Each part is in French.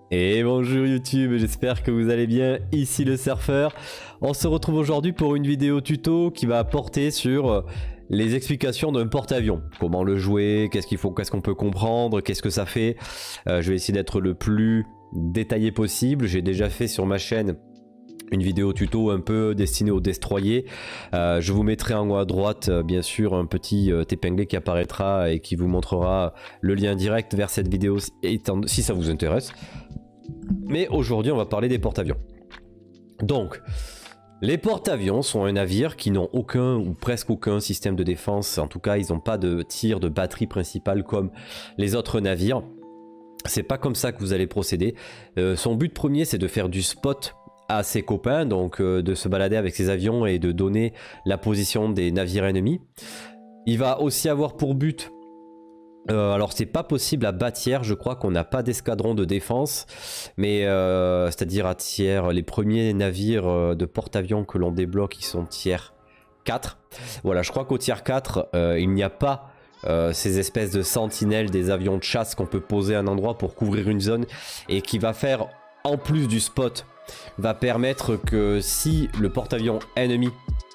Et bonjour YouTube, j'espère que vous allez bien, ici le surfeur. On se retrouve aujourd'hui pour une vidéo tuto qui va porter sur les explications d'un porte-avions. Comment le jouer, qu'est-ce qu'on peut comprendre, qu'est-ce que ça fait. Je vais essayer d'être le plus détaillé possible. J'ai déjà fait sur ma chaîne une vidéo tuto un peu destinée aux destroyers. Je vous mettrai en haut à droite bien sûr un petit épinglé qui apparaîtra et qui vous montrera le lien direct vers cette vidéo si ça vous intéresse. Mais aujourd'hui on va parler des porte-avions. Donc les porte-avions sont un navire qui n'ont aucun ou presque aucun système de défense. En tout cas ils n'ont pas de tir de batterie principale comme les autres navires. C'est pas comme ça que vous allez procéder. Son but premier c'est de faire du spot à ses copains, donc de se balader avec ses avions et de donner la position des navires ennemis. Il va aussi avoir pour but, alors c'est pas possible à bas tiers, je crois qu'on n'a pas d'escadron de défense, mais c'est-à-dire à tiers, les premiers navires de porte-avions que l'on débloque ils sont tiers 4. Voilà, je crois qu'au tiers 4 il n'y a pas ces espèces de sentinelles des avions de chasse qu'on peut poser à un endroit pour couvrir une zone et qui va faire en plus du spot, va permettre que si le porte-avions ennemi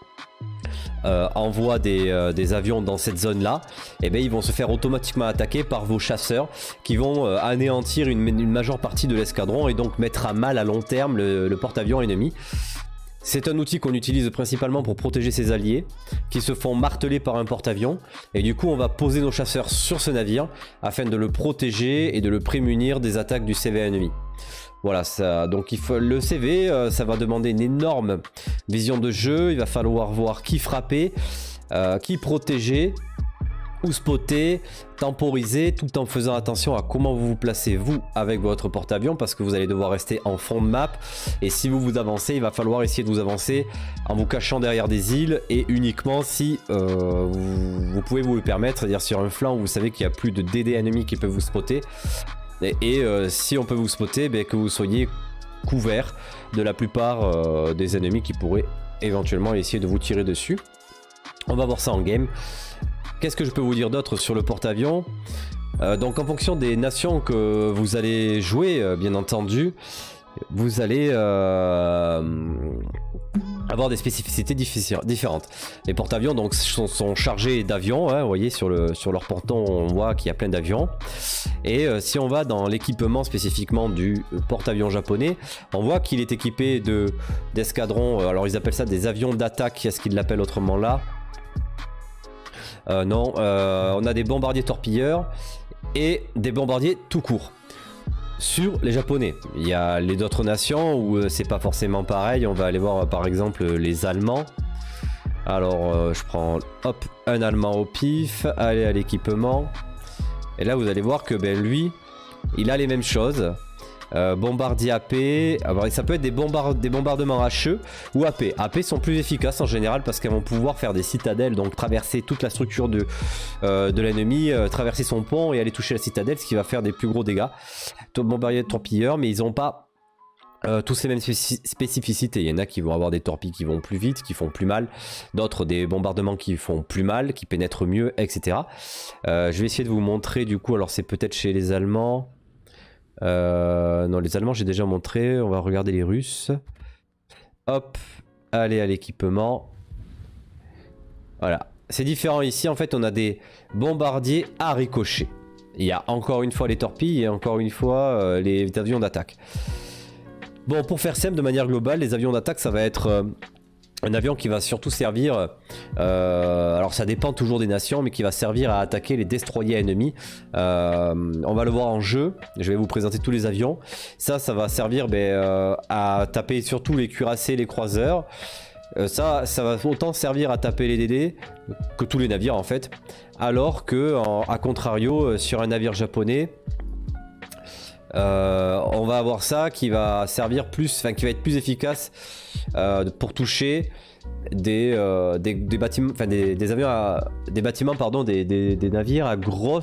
envoie des avions dans cette zone là, et bien ils vont se faire automatiquement attaquer par vos chasseurs qui vont anéantir une majeure partie de l'escadron et donc mettre à mal à long terme le porte-avions ennemi. C'est un outil qu'on utilise principalement pour protéger ses alliés qui se font marteler par un porte-avions, et du coup on va poser nos chasseurs sur ce navire afin de le protéger et de le prémunir des attaques du CV ennemi. Voilà, ça, donc le CV, ça va demander une énorme vision de jeu. Il va falloir voir qui frapper, qui protéger, ou spotter, temporiser, tout en faisant attention à comment vous vous placez vous avec votre porte-avions, parce que vous allez devoir rester en fond de map. Et si vous vous avancez, il va falloir essayer de vous avancer en vous cachant derrière des îles, et uniquement si vous pouvez vous le permettre, c'est-à-dire sur un flanc où vous savez qu'il y a plus de DD ennemis qui peuvent vous spotter. Et si on peut vous spotter, que vous soyez couvert de la plupart des ennemis qui pourraient éventuellement essayer de vous tirer dessus. On va voir ça en game. Qu'est-ce que je peux vous dire d'autre sur le porte-avions? Donc en fonction des nations que vous allez jouer, bien entendu, vous allez avoir des spécificités différentes. Les porte-avions donc sont chargés d'avions, hein, vous voyez sur leur ponton on voit qu'il y a plein d'avions. Et si on va dans l'équipement spécifiquement du porte-avions japonais, on voit qu'il est équipé d'escadrons, alors ils appellent ça des avions d'attaque, est-ce qu'ils l'appellent autrement là? Non, on a des bombardiers torpilleurs et des bombardiers tout court. Sur les japonais, il y a les d'autres nations où c'est pas forcément pareil. On va aller voir par exemple les allemands. Alors je prends hop un allemand au pif, aller à l'équipement, et là vous allez voir que lui il a les mêmes choses. Bombardier AP, alors ça peut être des bombardements HE ou AP. AP sont plus efficaces en général parce qu'elles vont pouvoir faire des citadelles, donc traverser toute la structure de l'ennemi, traverser son pont et aller toucher la citadelle, ce qui va faire des plus gros dégâts. Bombardier torpilleurs, mais ils n'ont pas tous les mêmes spécificités. Il y en a qui vont avoir des torpilles qui vont plus vite, qui font plus mal, d'autres des bombardements qui font plus mal, qui pénètrent mieux, etc. Je vais essayer de vous montrer du coup, alors c'est peut-être chez les Allemands. Non, les Allemands j'ai déjà montré. On va regarder les Russes. Hop, allez à l'équipement. Voilà, c'est différent ici. En fait on a des bombardiers à ricochet. Il y a encore une fois les torpilles et encore une fois les avions d'attaque. Bon, pour faire simple, de manière globale, les avions d'attaque ça va être un avion qui va surtout servir, alors ça dépend toujours des nations, mais qui va servir à attaquer les destroyers ennemis. On va le voir en jeu, je vais vous présenter tous les avions. Ça va servir à taper surtout les cuirassés, les croiseurs. Ça va autant servir à taper les DD que tous les navires en fait. Alors que, à contrario, sur un navire japonais, on va avoir ça qui va servir plus, qui va être plus efficace pour toucher des bâtiments, des avions des bâtiments, pardon, des navires à gros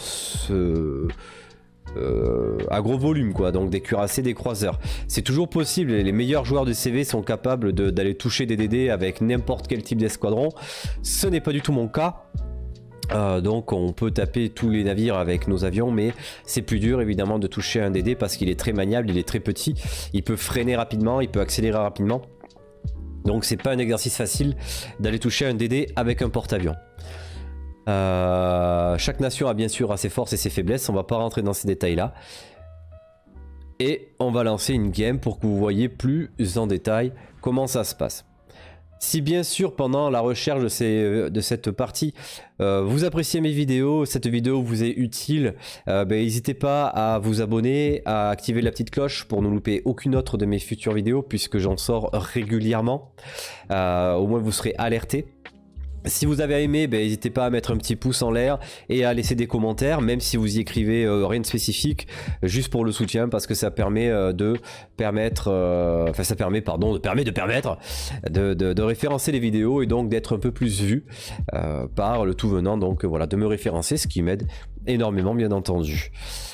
volume quoi, donc des cuirassés, des croiseurs. C'est toujours possible, les meilleurs joueurs de CV sont capables d'aller toucher des DD avec n'importe quel type d'escadron. Ce n'est pas du tout mon cas. Donc on peut taper tous les navires avec nos avions, mais c'est plus dur évidemment de toucher un DD parce qu'il est très maniable, il est très petit, il peut freiner rapidement, il peut accélérer rapidement. Donc c'est pas un exercice facile d'aller toucher un DD avec un porte-avions. Chaque nation a bien sûr ses forces et ses faiblesses, on va pas rentrer dans ces détails là. Et on va lancer une game pour que vous voyez plus en détail comment ça se passe. Si bien sûr pendant la recherche de cette partie vous appréciez mes vidéos, cette vidéo vous est utile, n'hésitez pas à vous abonner, à activer la petite cloche pour ne louper aucune autre de mes futures vidéos puisque j'en sors régulièrement. Au moins vous serez alerté. Si vous avez aimé, n'hésitez pas à mettre un petit pouce en l'air et à laisser des commentaires, même si vous y écrivez rien de spécifique, juste pour le soutien, parce que ça permet de référencer les vidéos et donc d'être un peu plus vu par le tout venant, donc voilà, de me référencer, ce qui m'aide énormément bien entendu.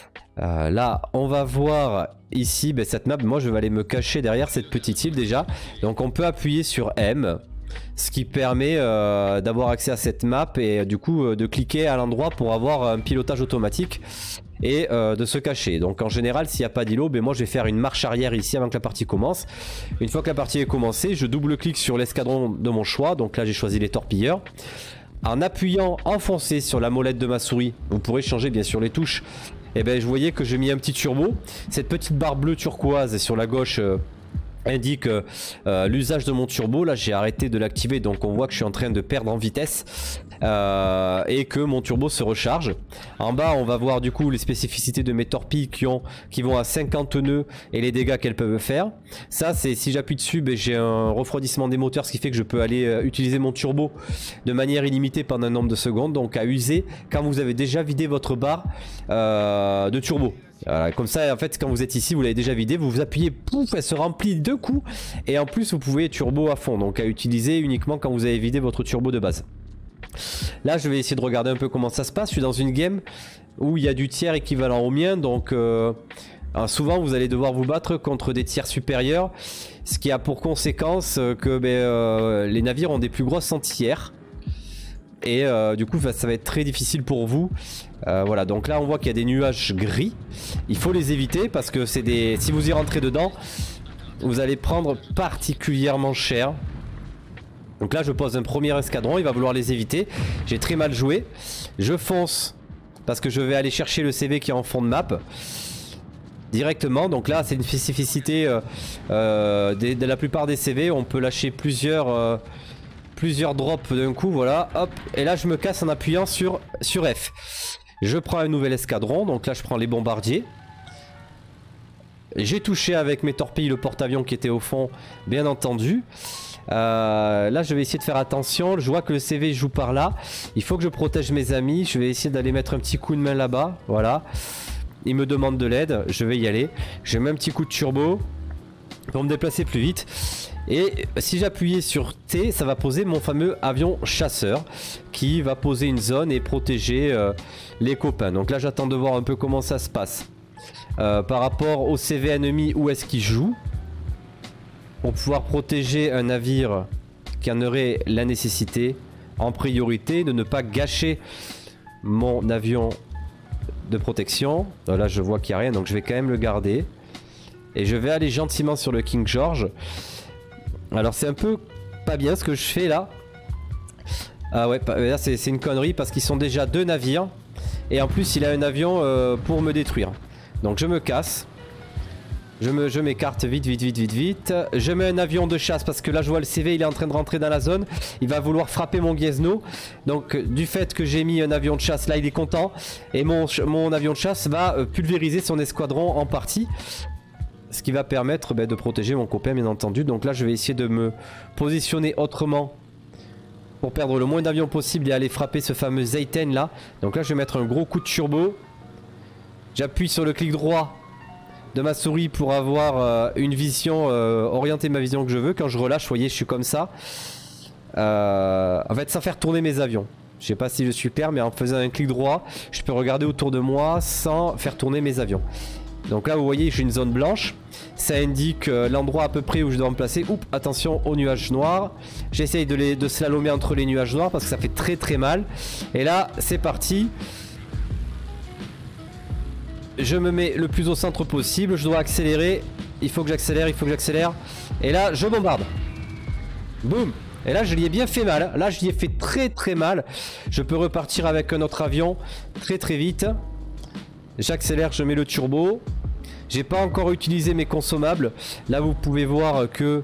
Là on va voir ici cette map. Moi je vais aller me cacher derrière cette petite île déjà, donc on peut appuyer sur M, ce qui permet d'avoir accès à cette map et du coup de cliquer à l'endroit pour avoir un pilotage automatique et de se cacher. Donc en général s'il n'y a pas d'îlot, moi je vais faire une marche arrière ici avant que la partie commence. Une fois que la partie est commencée, je double-clique sur l'escadron de mon choix, donc là j'ai choisi les torpilleurs. En appuyant enfoncé sur la molette de ma souris, vous pourrez changer bien sûr les touches, et je voyais que j'ai mis un petit turbo. Cette petite barre bleue turquoise sur la gauche indique l'usage de mon turbo. Là j'ai arrêté de l'activer, donc on voit que je suis en train de perdre en vitesse et que mon turbo se recharge. En bas on va voir du coup les spécificités de mes torpilles qui vont à 50 nœuds et les dégâts qu'elles peuvent faire. Ça c'est si j'appuie dessus, j'ai un refroidissement des moteurs, ce qui fait que je peux aller utiliser mon turbo de manière illimitée pendant un nombre de secondes, donc à user quand vous avez déjà vidé votre barre de turbo. Comme ça en fait quand vous êtes ici, vous l'avez déjà vidé, vous appuyez, pouf, elle se remplit de coups et en plus vous pouvez turbo à fond, donc à utiliser uniquement quand vous avez vidé votre turbo de base. Là je vais essayer de regarder un peu comment ça se passe. Je suis dans une game où il y a du tiers équivalent au mien, donc souvent vous allez devoir vous battre contre des tiers supérieurs, ce qui a pour conséquence que les navires ont des plus grosses anti-air. Et du coup ça va être très difficile pour vous. Voilà, donc là on voit qu'il y a des nuages gris. Il faut les éviter parce que c'est des... si vous y rentrez dedans, vous allez prendre particulièrement cher. Donc là je pose un premier escadron, il va vouloir les éviter. J'ai très mal joué. Je fonce parce que je vais aller chercher le CV qui est en fond de map directement. Donc là c'est une spécificité de la plupart des CV. On peut lâcher plusieurs drops d'un coup, voilà, hop, et là je me casse en appuyant sur F. Je prends un nouvel escadron, donc là je prends les bombardiers. J'ai touché avec mes torpilles le porte-avions qui était au fond, bien entendu. Là je vais essayer de faire attention, je vois que le CV joue par là. Il faut que je protège mes amis, je vais essayer d'aller mettre un petit coup de main là-bas, voilà. Il me demande de l'aide, je vais y aller. Je mets un petit coup de turbo pour me déplacer plus vite. Et si j'appuyais sur T, ça va poser mon fameux avion chasseur qui va poser une zone et protéger les copains. Donc là j'attends de voir un peu comment ça se passe par rapport au CV ennemi, où est-ce qu'il joue, pour pouvoir protéger un navire qui en aurait la nécessité en priorité, de ne pas gâcher mon avion de protection. Là je vois qu'il n'y a rien, donc je vais quand même le garder et je vais aller gentiment sur le King George. Alors c'est un peu pas bien ce que je fais là. Ah ouais, là c'est une connerie parce qu'ils sont déjà deux navires. Et en plus il a un avion pour me détruire. Donc je me casse. Je m'écarte vite. Je mets un avion de chasse parce que là je vois le CV, il est en train de rentrer dans la zone. Il va vouloir frapper mon Ghiesno. Donc du fait que j'ai mis un avion de chasse, là il est content. Et mon avion de chasse va pulvériser son escadron en partie. Ce qui va permettre de protéger mon copain bien entendu. Donc là je vais essayer de me positionner autrement pour perdre le moins d'avions possible et aller frapper ce fameux Zeiten là. Donc là je vais mettre un gros coup de turbo. J'appuie sur le clic droit de ma souris pour avoir une vision, orienter ma vision que je veux. Quand je relâche, vous voyez, je suis comme ça. En fait, sans faire tourner mes avions. Je sais pas si je suis clair, mais en faisant un clic droit, je peux regarder autour de moi sans faire tourner mes avions. Donc là, vous voyez, j'ai une zone blanche. Ça indique l'endroit à peu près où je dois me placer. Oups, attention aux nuages noirs. J'essaye de slalomer entre les nuages noirs parce que ça fait très très mal. Et là, c'est parti. Je me mets le plus au centre possible. Je dois accélérer. Il faut que j'accélère, il faut que j'accélère. Et là, je bombarde. Boum. Et là, je lui ai bien fait mal. Là, je lui ai fait très très mal. Je peux repartir avec un autre avion très très vite. J'accélère, je mets le turbo. J'ai pas encore utilisé mes consommables. Là, vous pouvez voir que...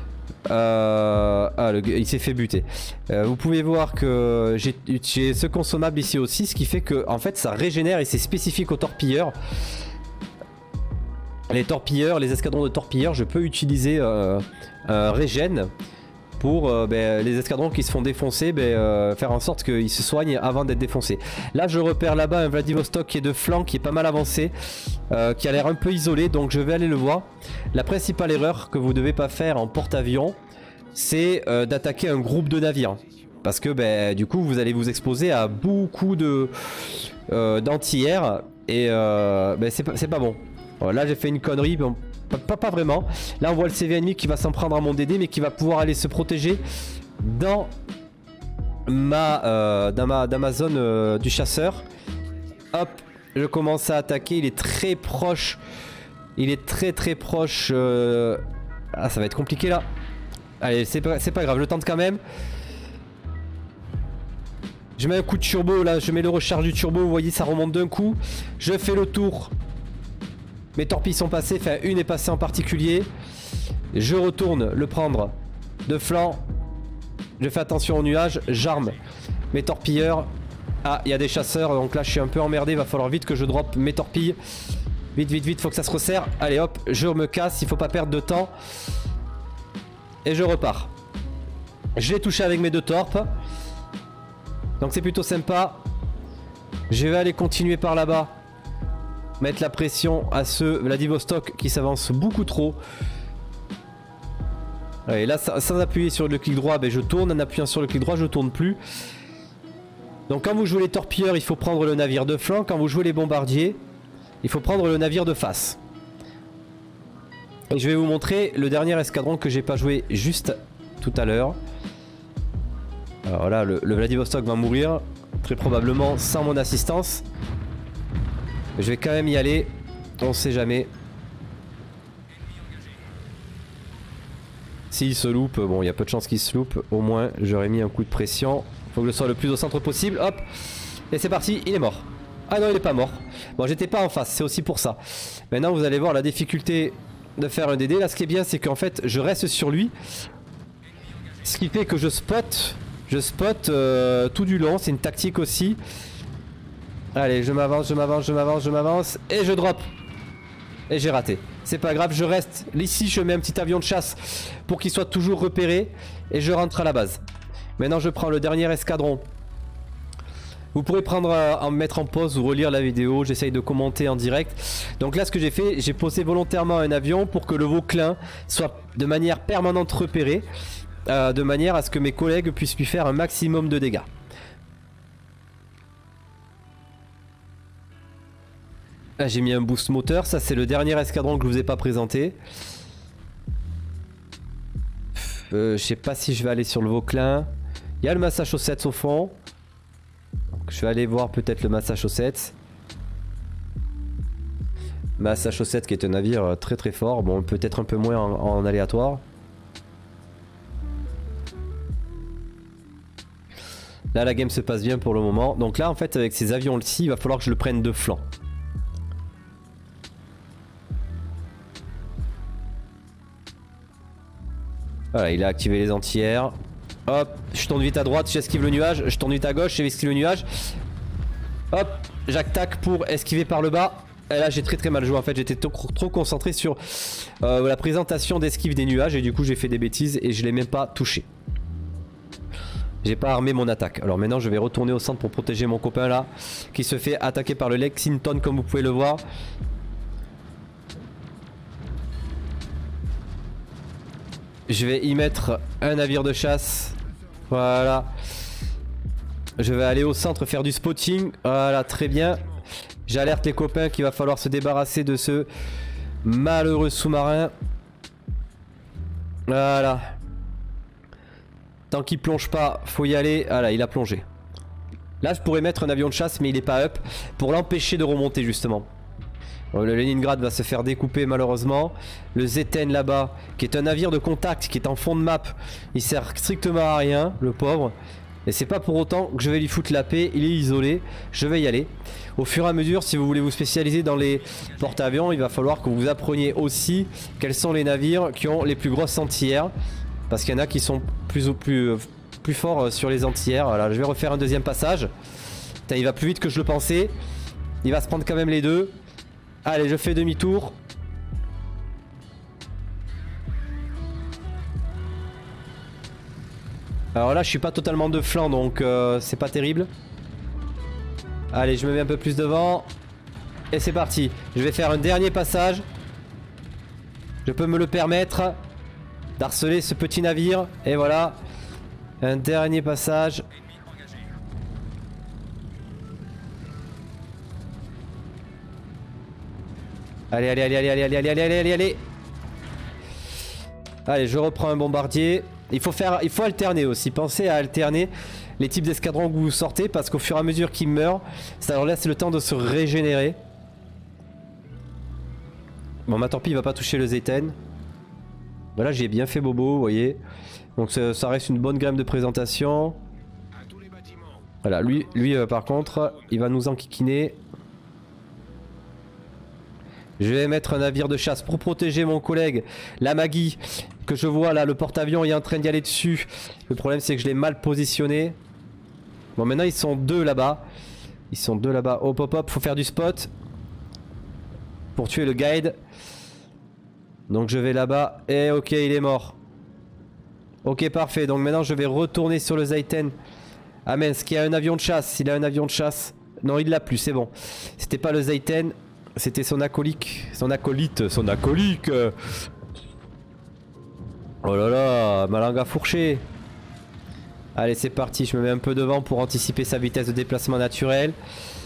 il s'est fait buter. Vous pouvez voir que j'ai ce consommable ici aussi, ce qui fait que en fait ça régénère et c'est spécifique aux torpilleurs. Les torpilleurs, les escadrons de torpilleurs, je peux utiliser un régène pour les escadrons qui se font défoncer, faire en sorte qu'ils se soignent avant d'être défoncés. Là je repère là-bas un Vladivostok qui est de flanc, qui est pas mal avancé, qui a l'air un peu isolé, donc je vais aller le voir. La principale erreur que vous ne devez pas faire en porte-avions, c'est d'attaquer un groupe de navires. Parce que du coup vous allez vous exposer à beaucoup d'anti-air et c'est pas bon. Là j'ai fait une connerie, bon, pas vraiment. Là on voit le CV ennemi qui va s'en prendre à mon DD, mais qui va pouvoir aller se protéger dans ma zone du chasseur. Hop, je commence à attaquer, il est très proche. Il est très proche. Ah, ça va être compliqué là. Allez, c'est pas grave, je tente quand même. Je mets un coup de turbo là, je mets le recharge du turbo, vous voyez ça remonte d'un coup. Je fais le tour. Mes torpilles sont passées, enfin une est passée en particulier. Je retourne le prendre de flanc. Je fais attention aux nuages, j'arme mes torpilleurs. Ah, il y a des chasseurs, donc là je suis un peu emmerdé, il va falloir vite que je drop mes torpilles. Vite, faut que ça se resserre. Allez hop, je me casse, il faut pas perdre de temps. Et je repars. Je l'ai touché avec mes deux torpes. Donc c'est plutôt sympa. Je vais aller continuer par là-bas. Mettre la pression à ce Vladivostok qui s'avance beaucoup trop. Et là, sans appuyer sur le clic droit, je tourne. En appuyant sur le clic droit, je tourne plus. Donc quand vous jouez les torpilleurs, il faut prendre le navire de flanc. Quand vous jouez les bombardiers, il faut prendre le navire de face. Et je vais vous montrer le dernier escadron que j'ai pas joué juste tout à l'heure. Alors là, le Vladivostok va mourir. Très probablement sans mon assistance. Je vais quand même y aller. On sait jamais. S'il se loupe, bon, il y a peu de chances qu'il se loupe. Au moins, j'aurais mis un coup de pression. Faut que je sois le plus au centre possible. Hop. Et c'est parti, il est mort. Ah non, il est pas mort. Bon, j'étais pas en face, c'est aussi pour ça. Maintenant, vous allez voir la difficulté de faire un DD. Là, ce qui est bien, c'est qu'en fait, je reste sur lui. Ce qui fait que je spot tout du long. C'est une tactique aussi. Allez, je m'avance. Et je drop. Et j'ai raté. C'est pas grave, je reste. Ici, je mets un petit avion de chasse pour qu'il soit toujours repéré. Et je rentre à la base. Maintenant, je prends le dernier escadron. Vous pourrez me mettre en pause ou relire la vidéo. J'essaye de commenter en direct. Donc là, ce que j'ai fait, j'ai posé volontairement un avion pour que le Vauclin soit de manière permanente repéré. De manière à ce que mes collègues puissent lui faire un maximum de dégâts. Là, j'ai mis un boost moteur. Ça, c'est le dernier escadron que je vous ai pas présenté. Je sais pas si je vais aller sur le Vauclin. Il y a le Massachusetts au fond. Donc, je vais aller voir peut-être le Massachusetts. Massachusetts qui est un navire très fort. Bon, peut-être un peu moins en aléatoire. Là, la game se passe bien pour le moment. Donc là, en fait, avec ces avions-ci, il va falloir que je le prenne de flanc. Voilà, il a activé les anti-air. Hop, je tourne vite à droite, j'esquive le nuage. Je tourne vite à gauche, j'esquive le nuage. Hop, j'attaque pour esquiver par le bas. Et là, j'ai très mal joué. En fait, j'étais trop concentré sur la présentation d'esquive des nuages. Et du coup, j'ai fait des bêtises et je l'ai même pas touché. J'ai pas armé mon attaque. Alors maintenant, je vais retourner au centre pour protéger mon copain là, qui se fait attaquer par le Lexington, comme vous pouvez le voir. Je vais y mettre un navire de chasse. Voilà. Je vais aller au centre faire du spotting. Voilà, très bien. J'alerte les copains qu'il va falloir se débarrasser de ce Malheureux sous-marin. Voilà. Tant qu'il plonge pas, faut y aller. Ah là, il a plongé. Là, je pourrais mettre un avion de chasse, mais il est pas up. Pour l'empêcher de remonter, justement. Bon, le Leningrad va se faire découper, malheureusement. Le Zeten, là-bas, qui est un navire de contact, qui est en fond de map. Il sert strictement à rien, le pauvre. Et c'est pas pour autant que je vais lui foutre la paix. Il est isolé. Je vais y aller. Au fur et à mesure, si vous voulez vous spécialiser dans les porte-avions, il va falloir que vous appreniez aussi quels sont les navires qui ont les plus grosses anti-air. Parce qu'il y en a qui sont plus forts sur les anti-air. Voilà, je vais refaire un deuxième passage. Putain, il va plus vite que je le pensais. Il va se prendre quand même les deux. Allez, je fais demi-tour. Alors là, je suis pas totalement de flanc, donc c'est pas terrible. Allez, je me mets un peu plus devant. Et c'est parti. Je vais faire un dernier passage. Je peux me le permettre d'harceler ce petit navire. Et voilà. Un dernier passage. Allez, allez, allez, allez, allez, allez, allez, allez, allez, allez. Allez, je reprends un bombardier. Il faut alterner aussi. Pensez à alterner les types d'escadrons que vous sortez, parce qu'au fur et à mesure qu'ils meurent, ça leur laisse le temps de se régénérer. Bon, ma torpille va pas toucher le Zeten. Voilà, j'y ai bien fait bobo, vous voyez. Donc ça reste une bonne gamme de présentation. Voilà, lui par contre, il va nous enquiquiner. Je vais mettre un navire de chasse pour protéger mon collègue, la Maggie, que je vois là, le porte-avions est en train d'y aller dessus. Le problème c'est que je l'ai mal positionné. Bon, maintenant ils sont deux là-bas. Ils sont deux là-bas. Hop hop hop, faut faire du spot pour tuer le guide. Donc je vais là-bas. Et ok, il est mort. Ok, parfait. Donc maintenant je vais retourner sur le Zaiten. Ah mince, qui a un avion de chasse. Il a un avion de chasse. Non, il l'a plus, c'est bon. C'était pas le Zaiten. C'était son acolyte. Son acolyte. Son acolyte. Oh là là, ma langue a fourché. Allez, c'est parti. Je me mets un peu devant pour anticiper sa vitesse de déplacement naturelle.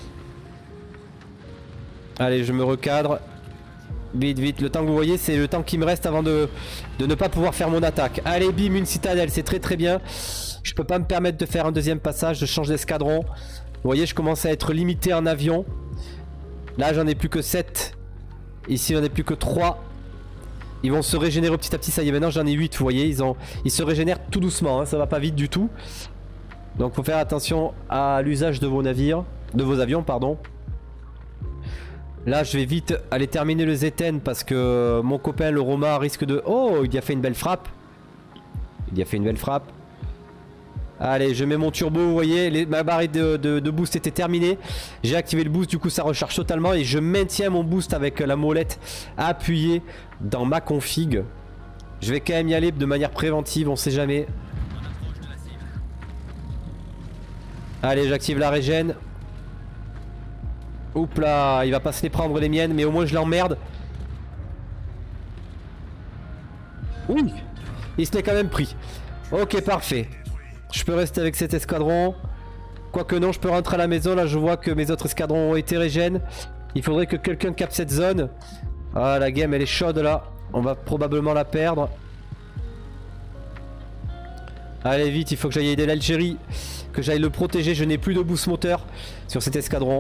Allez, je me recadre. Vite, vite. Le temps que vous voyez, c'est le temps qui me reste avant de ne pas pouvoir faire mon attaque. Allez, bim, une citadelle. C'est très très bien. Je peux pas me permettre de faire un deuxième passage. Je change d'escadron. Vous voyez, je commence à être limité en avion. Là, j'en ai plus que 7. Ici, j'en ai plus que 3. Ils vont se régénérer petit à petit. Ça y est, maintenant j'en ai 8. Vous voyez, ils se régénèrent tout doucement. Hein, ça va pas vite du tout. Donc, faut faire attention à l'usage de vos navires. De vos avions, pardon. Là, je vais vite aller terminer le Zeten parce que mon copain, le Roma, risque de... Oh, il y a fait une belle frappe. Il y a fait une belle frappe. Allez, je mets mon turbo, vous voyez, ma barre de boost était terminée. J'ai activé le boost, du coup ça recharge totalement. Et je maintiens mon boost avec la molette appuyée dans ma config. Je vais quand même y aller de manière préventive, on sait jamais. Allez, j'active la régène. Oups là, il va pas se les prendre les miennes, mais au moins je l'emmerde. Oui, il se l'est quand même pris. Ok, parfait. Je peux rester avec cet escadron. Quoique non, je peux rentrer à la maison. Là, je vois que mes autres escadrons ont été régènes. Il faudrait que quelqu'un capte cette zone. Ah, la game, elle est chaude là. On va probablement la perdre. Allez, vite, il faut que j'aille aider l'Algérie. Que j'aille le protéger. Je n'ai plus de boost moteur sur cet escadron.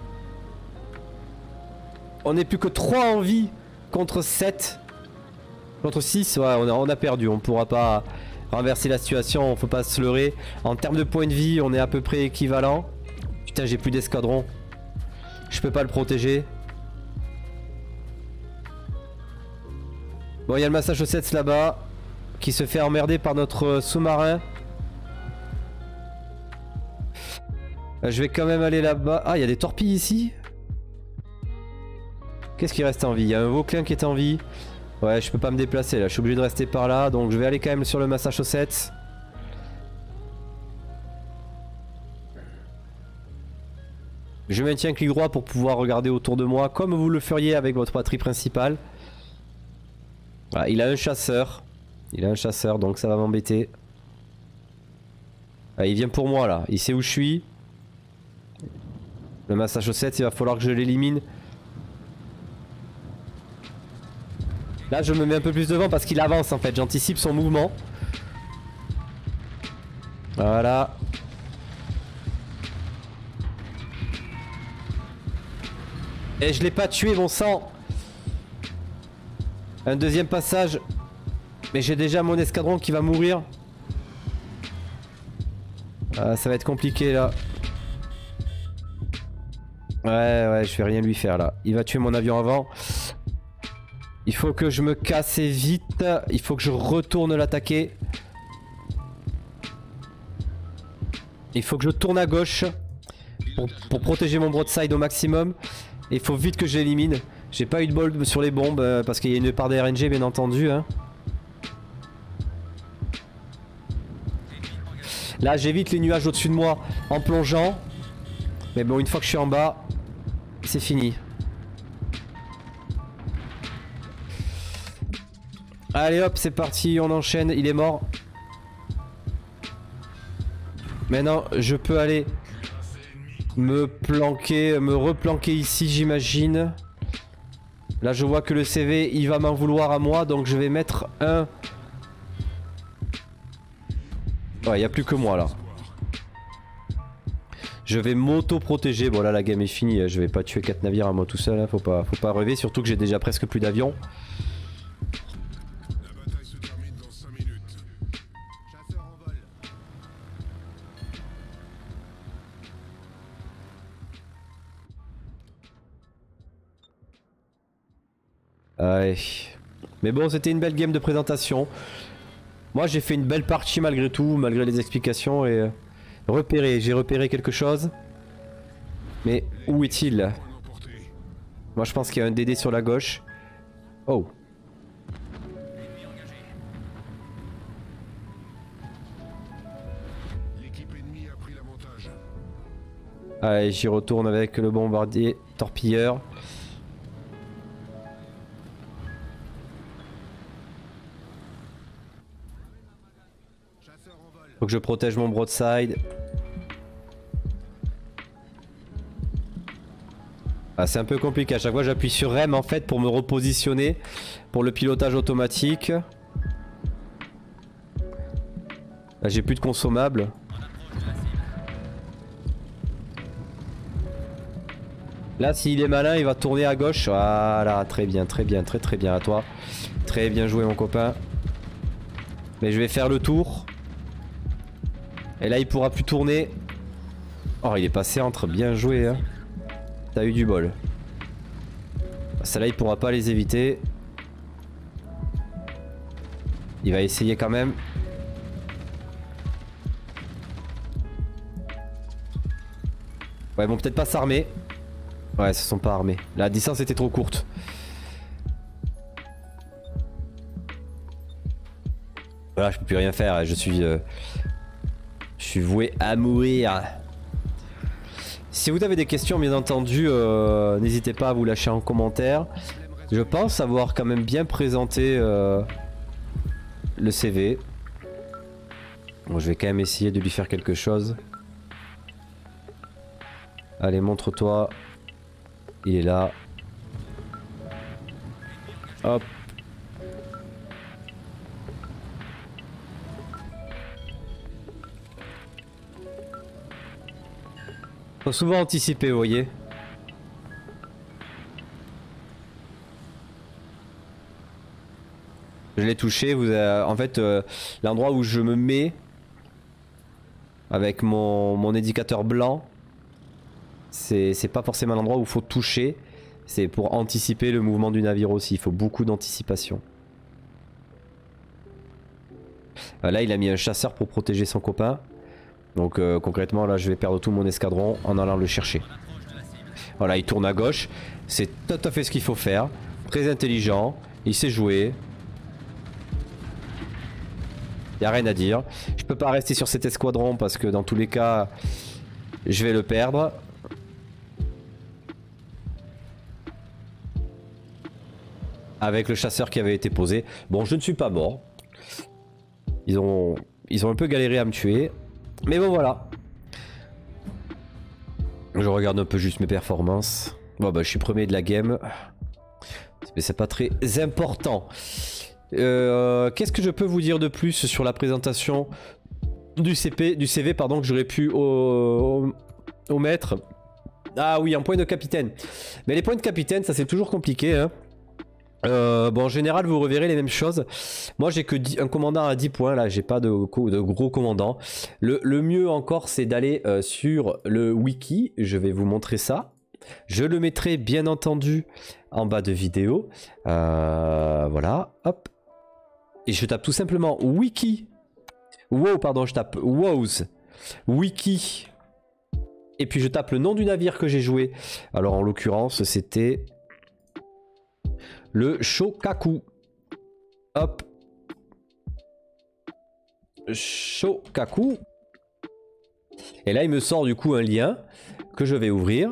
On n'est plus que 3 en vie contre 7. Contre 6, ouais, on a perdu. On pourra pas... renverser la situation, faut pas se leurrer. En termes de points de vie, on est à peu près équivalent. Putain, j'ai plus d'escadron. Je peux pas le protéger. Bon, il y a le Massachusetts là-bas qui se fait emmerder par notre sous-marin. Je vais quand même aller là-bas. Ah, il y a des torpilles ici. Qu'est-ce qui reste en vie? Il y a un Vauclin qui est en vie. Ouais, je peux pas me déplacer là, je suis obligé de rester par là, donc je vais aller quand même sur le Massachusetts. Je maintiens clic droit pour pouvoir regarder autour de moi, comme vous le feriez avec votre batterie principale. Voilà, il a un chasseur. Il a un chasseur, donc ça va m'embêter. Ah, il vient pour moi là, il sait où je suis. Le Massachusetts, il va falloir que je l'élimine. Là je me mets un peu plus devant parce qu'il avance en fait, j'anticipe son mouvement. Voilà. Et je l'ai pas tué mon sang. Un deuxième passage. Mais j'ai déjà mon escadron qui va mourir. Ah, ça va être compliqué là. Ouais, je vais rien lui faire là. Il va tuer mon avion avant. Il faut que je me casse vite. Il faut que je retourne l'attaquer. Il faut que je tourne à gauche pour protéger mon broadside au maximum. Et il faut vite que je l'élimine. J'ai pas eu de bol sur les bombes parce qu'il y a une part des RNG bien entendu. Hein. Là j'évite les nuages au-dessus de moi en plongeant. Mais bon, une fois que je suis en bas, c'est fini. Allez hop, c'est parti, on enchaîne, il est mort. Maintenant, je peux aller me planquer, me replanquer ici, j'imagine. Là, je vois que le CV, il va m'en vouloir à moi, donc je vais mettre un... Ouais, il n'y a plus que moi là. Je vais m'auto-protéger. Bon là la game est finie, je vais pas tuer 4 navires à moi tout seul, hein. Faut pas rêver, surtout que j'ai déjà presque plus d'avions. La bataille se termine dans 5 minutes. Chasseur en vol. Ouais. Mais bon, c'était une belle game de présentation. Moi j'ai fait une belle partie malgré tout, malgré les explications et... j'ai repéré quelque chose. Mais où est-il? Moi je pense qu'il y a un DD sur la gauche. Oh. L'équipe ennemie a pris l'avantage. Allez, j'y retourne avec le bombardier torpilleur. Faut que je protège mon broadside. Ah, c'est un peu compliqué, à chaque fois j'appuie sur REM en fait pour me repositionner pour le pilotage automatique. Là j'ai plus de consommables. Là s'il est malin il va tourner à gauche. Voilà, très bien, très bien à toi. Très bien joué mon copain. Mais je vais faire le tour. Et là il pourra plus tourner. Oh il est passé entre, bien joué hein. T'as eu du bol. Celle-là il pourra pas les éviter. Il va essayer quand même. Ouais bon peut-être pas s'armer. Ouais, ils se sont pas armés. La distance était trop courte. Voilà, je peux plus rien faire. Je suis voué à mourir. Si vous avez des questions, bien entendu, n'hésitez pas à vous lâcher en commentaire. Je pense avoir quand même bien présenté le CV. Bon, je vais quand même essayer de lui faire quelque chose. Allez, montre-toi. Il est là. Hop. Faut souvent anticiper, vous voyez. Je l'ai touché. En fait, l'endroit où je me mets avec mon indicateur blanc, c'est pas forcément l'endroit où il faut toucher. C'est pour anticiper le mouvement du navire aussi. Il faut beaucoup d'anticipation. Là, il a mis un chasseur pour protéger son copain. Donc concrètement, là, je vais perdre tout mon escadron en allant le chercher. Voilà, il tourne à gauche. C'est tout à fait ce qu'il faut faire. Très intelligent. Il sait jouer. Il n'y a rien à dire. Je peux pas rester sur cet escadron parce que dans tous les cas, je vais le perdre. Avec le chasseur qui avait été posé. Bon, je ne suis pas mort. Ils ont un peu galéré à me tuer. Mais bon, voilà. Je regarde un peu juste mes performances. Bon, bah, je suis premier de la game. mais c'est pas très important. Qu'est-ce que je peux vous dire de plus sur la présentation du CV pardon, que j'aurais pu omettre? Ah oui, un point de capitaine. Mais les points de capitaine, ça c'est toujours compliqué, hein. Bon, en général, vous reverrez les mêmes choses. Moi, j'ai que un commandant à 10 points. Là, j'ai pas de gros commandants. Le mieux encore, c'est d'aller sur le wiki. Je vais vous montrer ça. Je le mettrai bien entendu en bas de vidéo. Voilà, hop. Et je tape tout simplement wiki. Wow, pardon, je tape wows. Wiki. Et puis je tape le nom du navire que j'ai joué. Alors, en l'occurrence, c'était le Shokaku. Hop. Shokaku. Et là, il me sort du coup un lien que je vais ouvrir.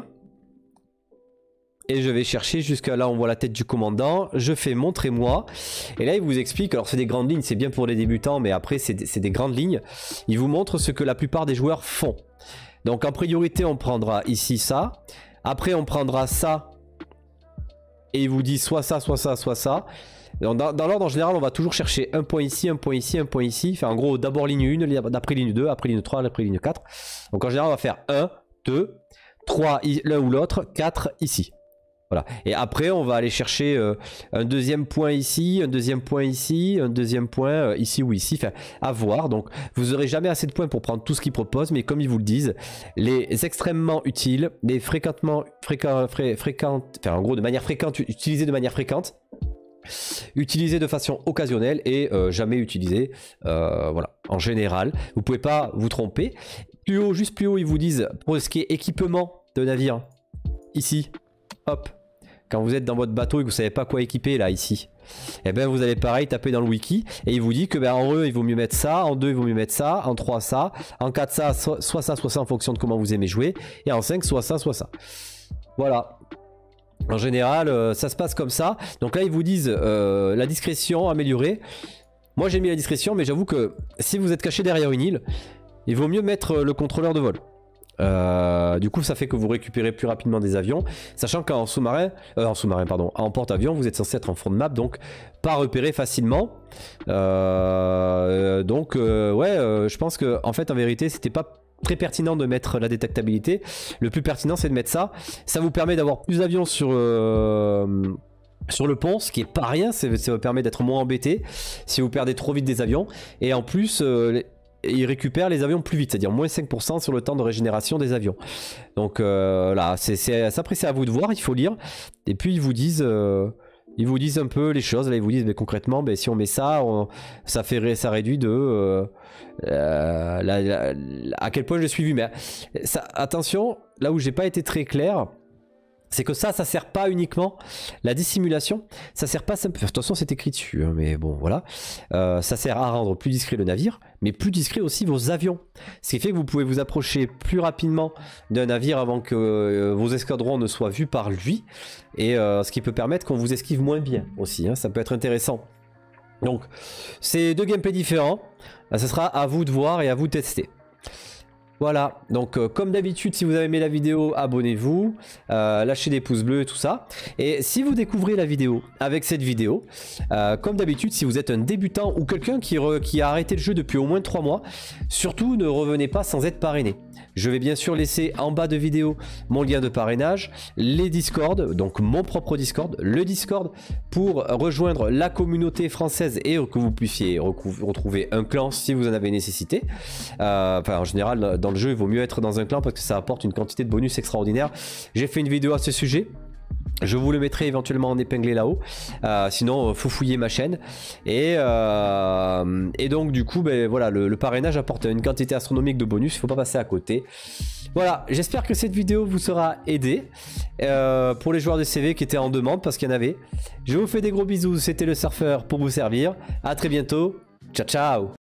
Et je vais chercher jusqu'à là, on voit la tête du commandant. Je fais montrez-moi. Et là, il vous explique. Alors, c'est des grandes lignes. C'est bien pour les débutants. Mais après, c'est des grandes lignes. Il vous montre ce que la plupart des joueurs font. Donc, en priorité, on prendra ici ça. Après, on prendra ça. Et il vous dit soit ça, soit ça, soit ça. Dans l'ordre en général, on va toujours chercher un point ici, un point ici, un point ici. Enfin, en gros, d'abord ligne 1, après ligne 2, après ligne 3, après ligne 4. Donc en général, on va faire 1, 2, 3 l'un ou l'autre, 4 ici. Voilà. Et après, on va aller chercher un deuxième point ici, un deuxième point ici, un deuxième point ici ou ici. Enfin, à voir. Donc, vous n'aurez jamais assez de points pour prendre tout ce qu'ils proposent. Mais comme ils vous le disent, les extrêmement utiles, les fréquentes, enfin, en gros, de manière fréquente, utilisés de manière fréquente, utilisés de façon occasionnelle et jamais utilisés, voilà, en général. Vous pouvez pas vous tromper. Plus haut, juste plus haut, ils vous disent pour ce qui est équipement de navire, ici, hop. Quand vous êtes dans votre bateau et que vous savez pas quoi équiper là ici, et ben vous allez pareil taper dans le wiki et il vous dit que ben en E il vaut mieux mettre ça, en 2 il vaut mieux mettre ça, en 3 ça, en 4 ça, soit ça, soit ça en fonction de comment vous aimez jouer, et en 5 soit ça, soit ça. Voilà. En général, ça se passe comme ça. Donc là ils vous disent la discrétion améliorée. Moi j'ai mis la discrétion, mais j'avoue que si vous êtes caché derrière une île, il vaut mieux mettre le contrôleur de vol. Du coup ça fait que vous récupérez plus rapidement des avions, sachant qu'en sous-marin, en porte-avions vous êtes censé être en fond de map, donc pas repéré facilement. Ouais, je pense que en fait en vérité c'était pas très pertinent de mettre la détectabilité. Le plus pertinent c'est de mettre ça. Ça vous permet d'avoir plus d'avions sur le pont, ce qui est pas rien. Ça vous permet d'être moins embêté si vous perdez trop vite des avions, et en plus il récupère les avions plus vite, c'est-à-dire moins 5% sur le temps de régénération des avions. Donc là, après c'est à vous de voir, il faut lire. Et puis ils vous disent un peu les choses. Là ils vous disent mais concrètement, si on met ça, ça réduit de à quel point je suis vu. Mais ça, attention, là où j'ai pas été très clair, c'est que ça sert pas uniquement la dissimulation, ça sert pas simplement, attention c'est écrit dessus, hein, mais bon voilà, ça sert à rendre plus discret le navire, mais plus discret aussi vos avions, ce qui fait que vous pouvez vous approcher plus rapidement d'un navire avant que vos escadrons ne soient vus par lui, et ce qui peut permettre qu'on vous esquive moins bien aussi, hein, ça peut être intéressant. Donc c'est deux gameplays différents, ça sera à vous de voir et à vous de tester. Voilà, donc comme d'habitude, si vous avez aimé la vidéo, abonnez-vous, lâchez des pouces bleus et tout ça. Et si vous découvrez la vidéo avec cette vidéo, comme d'habitude, si vous êtes un débutant ou quelqu'un qui a arrêté le jeu depuis au moins 3 mois, surtout ne revenez pas sans être parrainé. Je vais bien sûr laisser en bas de vidéo mon lien de parrainage, les Discord, donc mon propre Discord, le Discord pour rejoindre la communauté française et que vous puissiez retrouver un clan si vous en avez nécessité. Enfin, en général, dans le jeu, il vaut mieux être dans un clan parce que ça apporte une quantité de bonus extraordinaire. J'ai fait une vidéo à ce sujet. Je vous le mettrai éventuellement en épinglé là-haut. Sinon, faut fouiller ma chaîne. Et donc, du coup, voilà, le parrainage apporte une quantité astronomique de bonus. Il ne faut pas passer à côté. Voilà, j'espère que cette vidéo vous sera aidée. Pour les joueurs de CV qui étaient en demande, parce qu'il y en avait. Je vous fais des gros bisous. C'était le surfeur pour vous servir. À très bientôt. Ciao, ciao.